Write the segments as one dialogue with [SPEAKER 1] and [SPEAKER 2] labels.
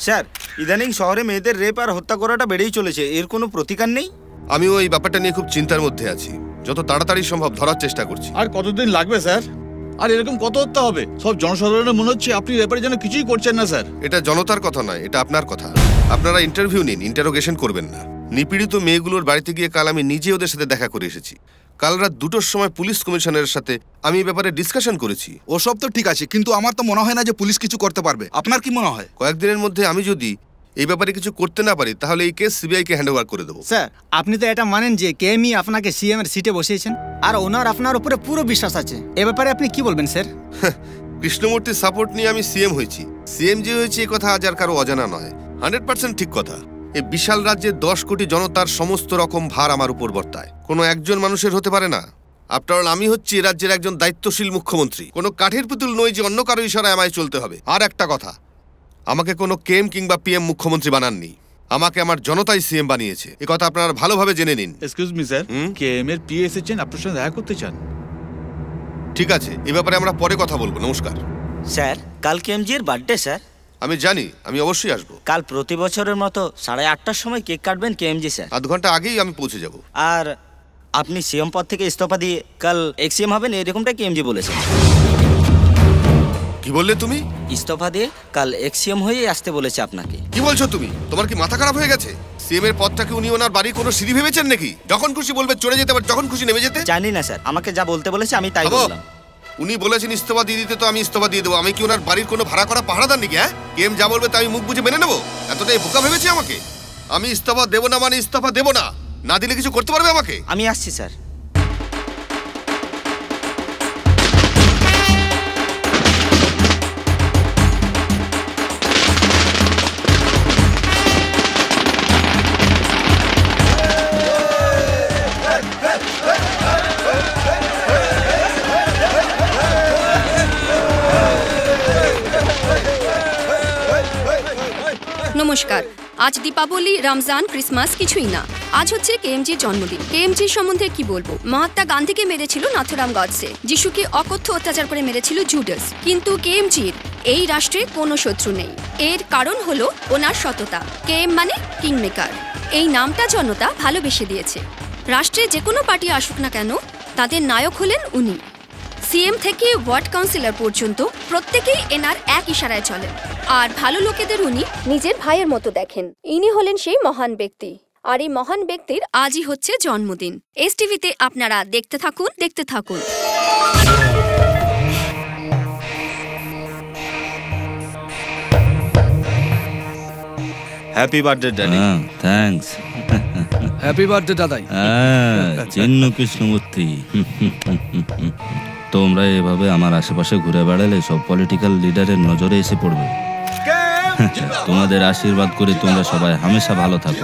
[SPEAKER 1] Sir, ইদানিং শহরে মেয়েদের রেপ আর হত্যা করাটা বেড়েই চলেছে, এর কোনো প্রতিকার নেই?
[SPEAKER 2] আমিও এই ব্যাপারটা নিয়ে খুব চিন্তার মধ্যে আছি। যত তাড়াতাড়ি সম্ভব ধরার চেষ্টা করছি।
[SPEAKER 3] আর কতদিন লাগবে স্যার? আর এরকম কত হত্যা হবে? সব জনসাধারণের মনে হচ্ছে আপনি ব্যাপারে যেন কিছুই করছেন না স্যার।
[SPEAKER 2] এটা জনতার কথা নয়, এটা আপনার কথা। আপনারা ইন্টারভিউ নিন, ইন্টারোগেশন করবেন না। নিপীড়িত মেয়েগুলোর বাড়িতে গিয়ে কাল আমি নিজে ওদের সাথে দেখা করে এসেছি। কাল রাত 2টোর সময় পুলিশ কমিশনারের সাথে আমি এই ব্যাপারে ডিসকাশন করেছি।
[SPEAKER 4] ওসব তো ঠিক আছে, কিন্তু আমার তো মনে হয় না যে পুলিশ কিছু করতে পারবে। আপনার কি মনে হয়?
[SPEAKER 2] কয়েকদিনের মধ্যে আমি যদি এই ব্যাপারে কিছু করতে না পারি তাহলে এই কেস সিবিআইকে হ্যান্ডওভার করে দেবো।
[SPEAKER 5] স্যার, আপনি তো এটা মানেন যে কেএমই আপনাকে সিএম এর সিটে বসিয়েছেন আর ওনার আপনার উপরে পুরো বিশ্বাস আছে। এ ব্যাপারে আপনি কি বলবেন স্যার?
[SPEAKER 2] কৃষ্ণমূর্তির সাপোর্ট নিয়ে আমি সিএম হয়েছি। সিএম যে হয়েছে এই কথা আজ আর কারো অজানা নয়। 100% ঠিক কথা। এই বিশাল রাজ্যে 10 কোটি জনতার সমস্ত রকম ভার আমার উপর বর্তায়, কোনো একজন মানুষের হতে পারে না। আফটার অল আমি হচ্ছি রাজ্যের একজন দায়িত্বশীল মুখ্যমন্ত্রী, কোনো কাঠের পুতুল নই যে অন্য কারো ইশারায় আমায় চলতে হবে। আর একটা কথা, আমাকে কোনো কেএম কিংবা পিএম মুখ্যমন্ত্রী বানাননি, আমাকে আমার জনতাই সিএম বানিয়েছে। এই কথা আপনারা ভালোভাবে জেনে নিন।
[SPEAKER 3] এক্সকিউজ মি স্যার, কেএম এর পিএ এসেছেন, আপনার সঙ্গে দেখা করতে চান।
[SPEAKER 2] ঠিক আছে, এই ব্যাপারে আমরা পরে কথা বলবো। নমস্কার
[SPEAKER 1] স্যার, কাল কেএমজি এর বার্থডে স্যার।
[SPEAKER 2] আমি জানি, আমি অবশ্যই আসবো।
[SPEAKER 1] কাল প্রতি বছরের মতো 8:30টার সময় কেক কাটবেন কেএমজি স্যার।
[SPEAKER 2] আধ ঘন্টা আগেই আমি পৌঁছে যাব।
[SPEAKER 1] আর আপনি সিএম পদ থেকে ইস্তফা দিয়ে কাল এক্সিএম হবেন, এরকমটা কেএমজি বলেছে।
[SPEAKER 2] কি বললে তুমি?
[SPEAKER 1] ইস্তফা দিয়ে কাল এক্সিএম হয়ে আসতে বলেছে আপনাকে।
[SPEAKER 2] কি বলছো তুমি? তোমার কি মাথা খারাপ হয়ে গেছে? সিএম এর পদটাকে উনি ওনার বাড়ি কোনো সিঁড়ি ভেবেছেন নাকি? যখন খুশি বলবে চড়ে যেতে, আবার যখন খুশি নেমে যেতে?
[SPEAKER 1] জানি না স্যার, আমাকে যা বলতে বলেছে আমি তাই বললাম।
[SPEAKER 2] উনি বলেছেন ইস্তফা দিয়ে দিতে, তো আমি ইস্তফা দিয়ে দেবো। আমি কি ওনার বাড়ির কোনো ভাড়া করা পাহারাদার নাকি? হ্যাঁ, কেএম যা বলবে তা আমি মুখ বুঝে মেনে নেবো? এতটাই বোকা ভেবেছি আমাকে? আমি ইস্তফা দেবো না মানে ইস্তফা দেবো না। না দিলে কিছু করতে পারবে আমাকে?
[SPEAKER 1] আমি আসছি স্যার।
[SPEAKER 6] নমস্কার। আজ দীপাবলি, রমজান, ক্রিসমাস কিছুই না, আজ হচ্ছে কেএমজির জন্মদিন। কেএমজির সম্বন্ধে কি বলবো? মহাত্মা গান্ধীকে মেরেছিল নাথুরাম গডসে, যিশুকে অকথ্য অত্যাচার করে মেরেছিল জুডাস। কিন্তু কেএমজির এই রাষ্ট্রে কোনো শত্রু নেই। এর কারণ হলো ওনার সততা। কেএম মানে কিং মেকার। এই নামটা জনতা ভালোবেসে দিয়েছে। রাষ্ট্রে যে কোনো পার্টি আসুক না কেন, তাদের নায়ক হলেন উনি। সিএম থেকে ওয়ার্ড কাউন্সিলর পর্যন্ত প্রত্যেকেই এনার এক ইশারায় চলেন। আর ভালো লোকেদের উনি নিজের ভাইয়ের মতো দেখেন। ইনি হলেন সেই মহান ব্যক্তি। আর এই মহান ব্যক্তির আজই হচ্ছে জন্মদিন। এসটিভিতে আপনারা দেখতে থাকুন, দেখতে থাকুন।
[SPEAKER 1] Happy birthday daddy.
[SPEAKER 7] Thanks.
[SPEAKER 4] Happy birthday দাদাই।
[SPEAKER 7] চিহ্ন কৃষ্ণমূর্তি, তোমরা এভাবে আমার আশেপাশে ঘুরে বেড়ালে সব পলিটিক্যাল লিডারের নজরে এসে পড়বে। তোমাদের আশীর্বাদ করে তোমরা সবাই হামেশা ভালো থাকো।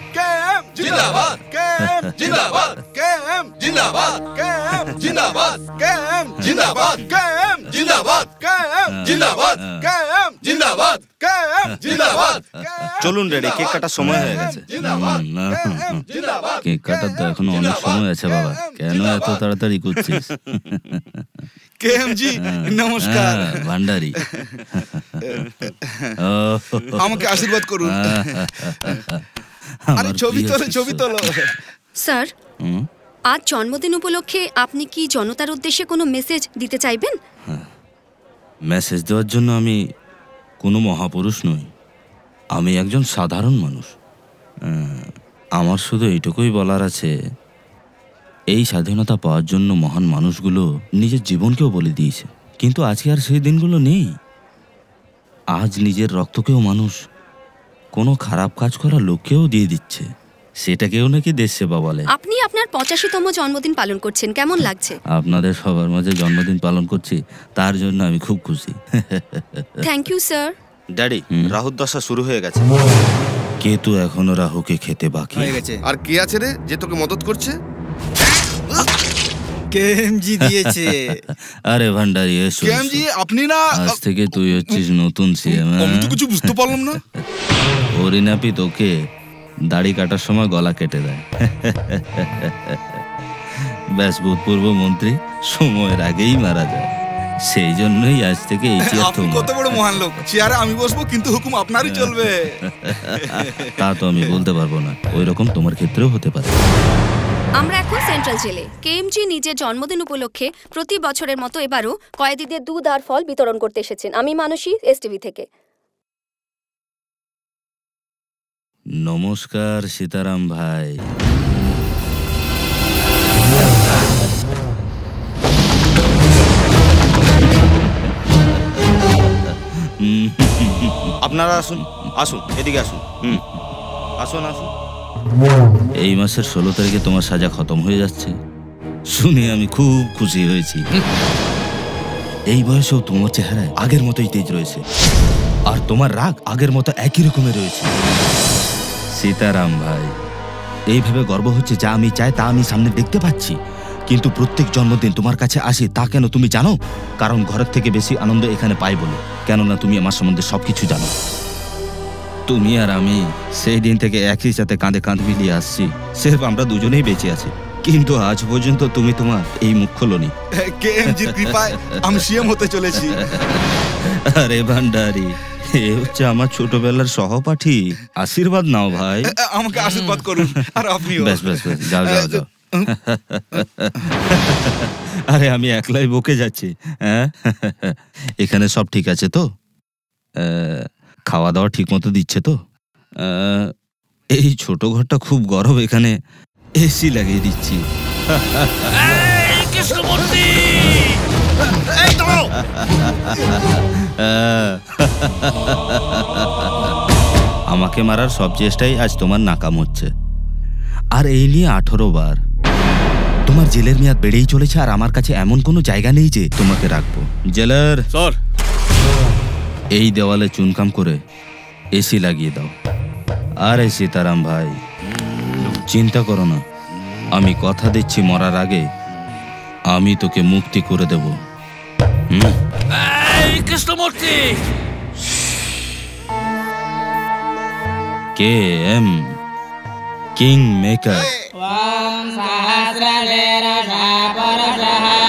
[SPEAKER 1] চলুন রেডি, কেক কাটার সময় হয়ে গেছে।
[SPEAKER 7] কেক কাটার তো এখনো অনেক সময় আছে বাবা, কেন এত তাড়াতাড়ি করছিস?
[SPEAKER 4] কেএমজি নমস্কার।
[SPEAKER 7] ভান্ডারি,
[SPEAKER 4] আমাকে আশীর্বাদ করুন। আরে ছবি তোলো, ছবি তোলো।
[SPEAKER 6] স্যার, আজ জন্মদিন উপলক্ষে আপনি কি জনতার উদ্দেশ্যে কোনো মেসেজ দিতে চাইবেন?
[SPEAKER 7] মেসেজ দেওয়ার জন্য আমি কোনো মহাপুরুষ নই, আমি একজন সাধারণ মানুষ। আমার শুধু এইটুকুই বলার আছে, এই স্বাধীনতা পাওয়ার জন্য মহান মানুষগুলো নিজের জীবনকেও বলে দিয়েছে, কিন্তু আজকে আর সেই দিনগুলো নেই। আজ নিজের রক্তকেও মানুষ কোনো খারাপ কাজ করা লোককেও দিয়ে দিচ্ছে, সেটাকেও নাকি দেশ সেবা বলে।
[SPEAKER 6] আপনি আপনার 85তম জন্মদিন পালন করছেন, কেমন লাগছে?
[SPEAKER 7] আপনাদের সবার মাঝে জন্মদিন পালন করছি, তার জন্য আমি খুব খুশি।
[SPEAKER 6] Thank you sir.
[SPEAKER 1] ড্যাডি, রাহুর দশা শুরু হয়ে গেছে।
[SPEAKER 7] কেতু এখনো রাহুকে খেতে বাকি।
[SPEAKER 2] আর কে আছে রে যে তোকে মদত করছে?
[SPEAKER 5] কেএমজি দিয়েছে।
[SPEAKER 7] আরে ভান্ডারি, এসো।
[SPEAKER 4] কেএমজি আপনি না?
[SPEAKER 7] আজ থেকে তুই হচ্ছিস নতুন সিএম।
[SPEAKER 4] আমি তো কিছু বুঝতে পারলাম না।
[SPEAKER 7] হরিনাপি তোকে দাড়ি কাটার সময় গলা কেটে দেয়। ব্যাস, ভূতপূর্ব মন্ত্রী সময়ের আগেই মারা যায়। সেই জন্যই আজ থেকে এই চেয়ার
[SPEAKER 4] আপনি কত বড় মহান লোক, চেয়ারে আমি বসবো কিন্তু হুকুম আপনারই চলবে।
[SPEAKER 7] তা তো আমি বলতে পারবো না, ওই রকম তোমার ক্ষেত্রেও হতে পারে।
[SPEAKER 6] আমরা এখন সেন্ট্রাল জেলে। কেএমজি নিজের জন্মদিন উপলক্ষে প্রতি বছরের মতো এবারও কয়েদিদের দুধ আর ফল বিতরণ করতে এসেছেন। আমি মানসী, এসটিভি থেকে।
[SPEAKER 7] নমস্কার সীতারাম ভাই।
[SPEAKER 1] আপনারা আসুন, আসুন, এদিকে আসুন। আসুন আসুন।
[SPEAKER 7] এই মাসের 16 তারিখে তোমার সাজা খতম হয়ে যাচ্ছে শুনে আমি খুব খুশি হয়েছি। এই বয়সেও তোমার চেহারায় আগের মতোই তেজ রয়েছে, আর তোমার রাগ আগের মতো একই রকমের রয়েছে। সীতারাম ভাই, এইভাবে গর্ব হচ্ছে, যা আমি চাই তা আমি সামনে দেখতে পাচ্ছি। কিন্তু প্রত্যেক জন্মদিন তোমার কাছে আসি, তা কেন তুমি জানো? কারণ ঘরের থেকে বেশি আনন্দ এখানে পাই বলে। কেননা তুমি আমার সম্বন্ধে সবকিছু জানো। তুমি আর আমি সেই দিন থেকে একই সাথে কাঁধে কাঁধ মিলিয়ে আসছি, সির্ফ আমরা দুজনেই বেঁচে আছি। কিন্তু আজ পর্যন্ত তুমি তোমার এই মুখ খোলনি।
[SPEAKER 4] কেএমজির কৃপায় আমি সিএম হতে চলেছি।
[SPEAKER 7] আরে ভান্ডারি, এ হচ্ছে আমার ছোটবেলার সহপাঠী। আশীর্বাদ নাও ভাই।
[SPEAKER 4] আমাকে আশীর্বাদ করুন। আর আপনিও।
[SPEAKER 7] বেশ বেশ বেশ, যাও যাও যাও। আরে আমি একলাই বকে যাচ্ছি। হ্যাঁ, এখানে সব ঠিক আছে তো? খাওয়া দাওয়া ঠিক মতো দিচ্ছে তো? এই ছোট ঘরটা খুব গরম, এখানে এসি লাগিয়ে দিচ্ছি। আমাকে মারার সব চেষ্টাই আজ তোমার নাকাম হচ্ছে। আর এই নিয়ে 18 বার। তোমার জেলের মেয়াদ বেড়েই চলেছে, আর আমার কাছে এমন কোনো জায়গা নেই যে তোমাকে রাখবো। জেলার
[SPEAKER 3] স্যার,
[SPEAKER 7] এই দেওয়ালে চুনকাম করে এসি লাগিয়ে দাও। আরে সীতারাম ভাই, চিন্তা করো না, আমি কথা দিচ্ছি মরার আগে আমি তোকে মুক্তি করে দেব।
[SPEAKER 3] Krishnamurti
[SPEAKER 7] K M kingmaker.
[SPEAKER 8] सहस्रशेरशः परशः